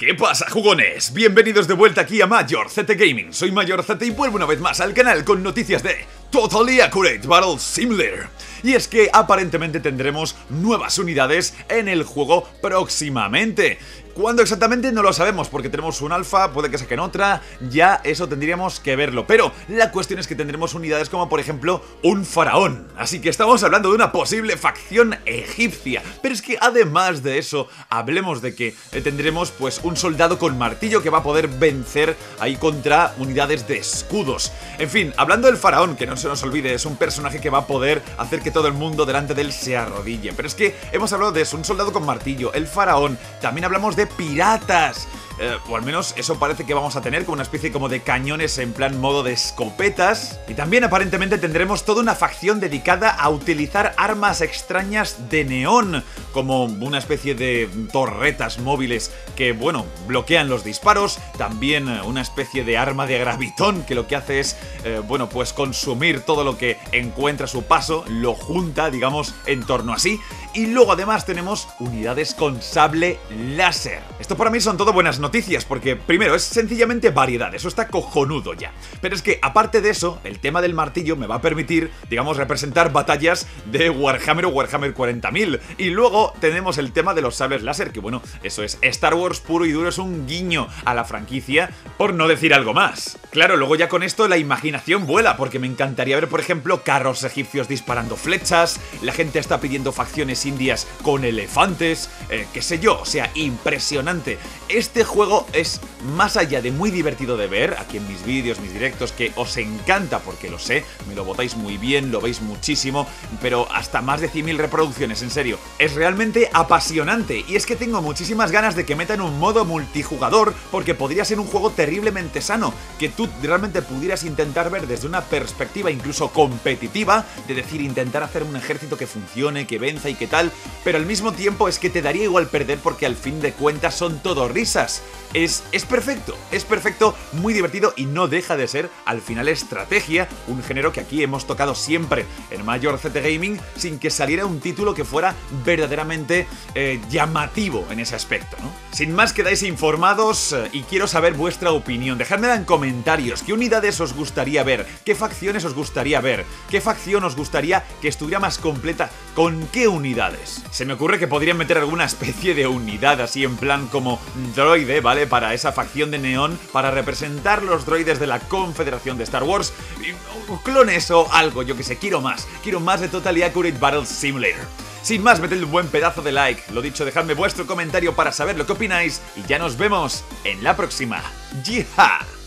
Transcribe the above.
¿Qué pasa, jugones? Bienvenidos de vuelta aquí a Major ZT Gaming. Soy Major ZT y vuelvo una vez más al canal con noticias de Totally Accurate Battle Simulator. Y es que aparentemente tendremos nuevas unidades en el juego próximamente. ¿Cuándo exactamente? No lo sabemos, porque tenemos un alfa, puede que saquen otra, ya eso tendríamos que verlo. Pero la cuestión es que tendremos unidades como por ejemplo un faraón. Así que estamos hablando de una posible facción egipcia. Pero es que además de eso, hablemos de que tendremos pues un soldado con martillo que va a poder vencer ahí contra unidades de escudos. En fin, hablando del faraón, que no se nos olvide, es un personaje que va a poder hacer que todo el mundo delante de él se arrodille. Pero es que hemos hablado de eso, un soldado con martillo, el faraón, también hablamos de piratas. O al menos eso parece que vamos a tener, como una especie como de cañones en plan modo de escopetas. Y también aparentemente tendremos toda una facción dedicada a utilizar armas extrañas de neón, como una especie de torretas móviles que, bueno, bloquean los disparos. También una especie de arma de gravitón que lo que hace es, bueno, pues consumir todo lo que encuentra a su paso, lo junta, digamos, en torno a sí. Y luego además tenemos unidades con sable láser. Esto para mí son todo buenas noticias, porque primero es sencillamente variedad, eso está cojonudo ya. Pero es que aparte de eso, el tema del martillo me va a permitir, digamos, representar batallas de Warhammer o Warhammer 40.000. Y luego tenemos el tema de los sables láser, que bueno, eso es Star Wars puro y duro, es un guiño a la franquicia, por no decir algo más. Claro, luego ya con esto la imaginación vuela, porque me encantaría ver, por ejemplo, carros egipcios disparando flechas, la gente está pidiendo facciones indias con elefantes, qué sé yo, o sea, impresionante. Este juego es más allá de muy divertido de ver, aquí en mis vídeos, mis directos, que os encanta porque lo sé, me lo votáis muy bien, lo veis muchísimo, pero hasta más de 100.000 reproducciones, en serio, es realmente apasionante. Y es que tengo muchísimas ganas de que metan un modo multijugador, porque podría ser un juego terriblemente sano, que tú realmente pudieras intentar ver desde una perspectiva incluso competitiva, de decir, intentar hacer un ejército que funcione, que venza y que tal, pero al mismo tiempo es que te daría igual perder porque al fin de cuentas son todo risas. Es perfecto, muy divertido y no deja de ser al final estrategia, un género que aquí hemos tocado siempre en Major ZT Gaming sin que saliera un título que fuera verdaderamente llamativo en ese aspecto, ¿no? Sin más, quedáis informados y quiero saber vuestra opinión. Dejadmela en comentarios. ¿Qué unidades os gustaría ver? ¿Qué facciones os gustaría ver? ¿Qué facción os gustaría que estuviera más completa? ¿Con qué unidades? Se me ocurre que podrían meter alguna especie de unidad así en plan como droide, ¿vale? Para esa facción de neón, para representar los droides de la Confederación de Star Wars, o clones o algo, yo que sé, quiero más de Totally Accurate Battle Simulator. Sin más, metedle un buen pedazo de like, lo dicho, dejadme vuestro comentario para saber lo que opináis y ya nos vemos en la próxima. ¡Yihad!